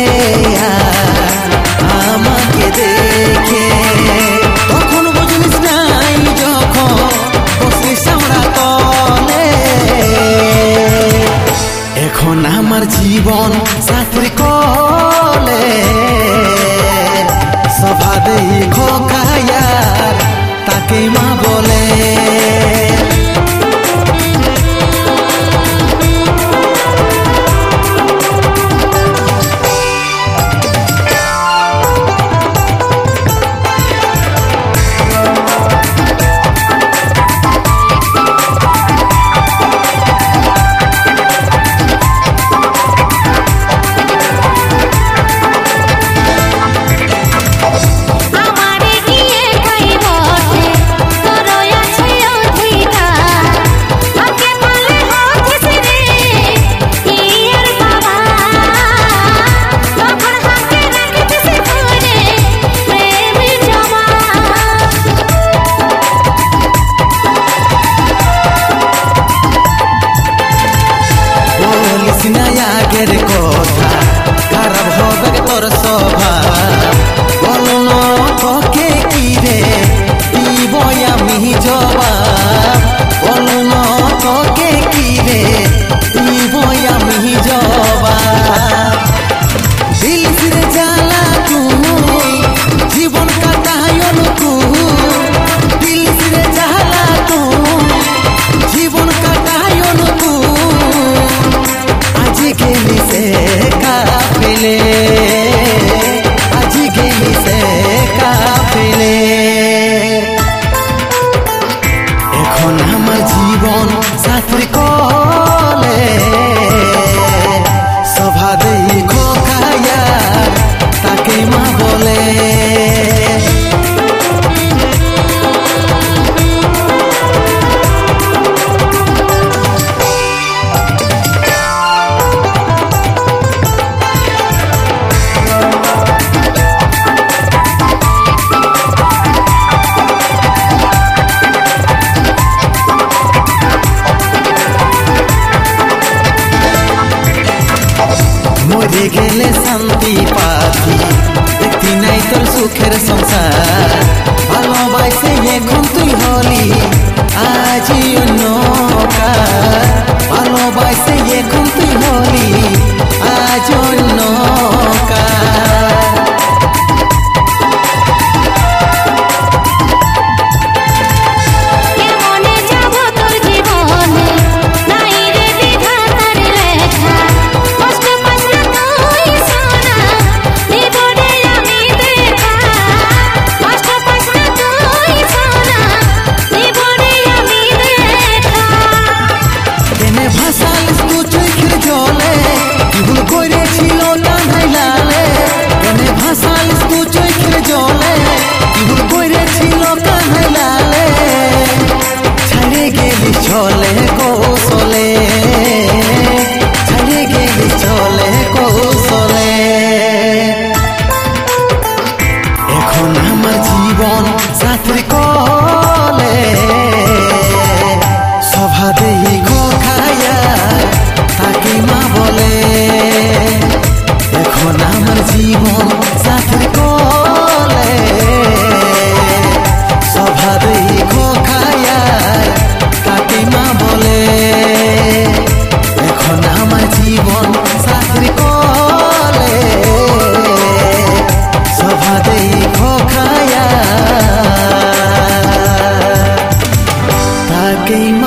আমাকে দেখে তখন বুঝলিস নাই যখন বসলিস আমরা তলে এখন আমার জীবন সাথী কলে সভা দেই খোকায়ার তাকে মা বলে আগের কথা খারাপ হবে তোর স্বভাব বলো না তোকে কি রে দিব আমি জবাব বলো না তোকে কি রে দিব আমি জবাব দিল ফিরে জ্বালা তুই জীবন কাটায় অনুকূল দিল ফিরে জ্বালা তুই জীবন কাটায় অনুকূল गेली से काफिले आज गेली से काफिले এখন আমার জীবন সাথী কলে সভা দেই খোকায়ার তাকে মা বলে মরে গেলে শান্তি পাতি দেখতি নাই তোর সুখের সংসার ভালোবাসে এখন তুই হলি আজি অন্যকার ভালোবাসে এখন তুই হলি আজ অন্যকার চলে কৌশলে ছাড়িয়ে গেলি চলে কৌশলে এখন আমার জীবন সাথী কলে সভা দেই খোকায়ার তাকে মা বলে এখন আমার জীবন সাথী কলে সভা দেই খোকায়ার তাকে মা বলে এখন আমার জীবন সাথী কলে সভা দেই খোকায়ার তাকে